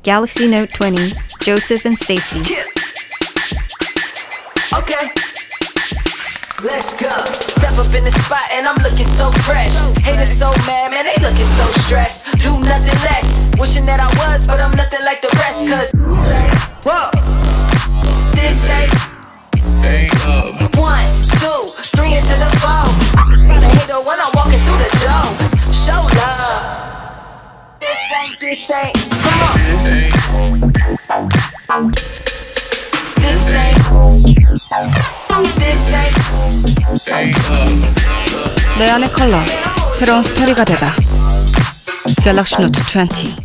Galaxy Note 20, Joseph and Stacey. Okay, let's go. Step up in the spot and I'm looking so fresh. Haters so mad, man, they looking so stressed. Do nothing less, wishing that I was, but I'm nothing like the rest. Cause, whoa, this ain't 1, 2, 3 into the 4. Got a hater when I'm walking through the door. Show love. This ain't, come on. This ain't. 내 안의 컬러, 새로운 스토리가 되다. Galaxy Note 20.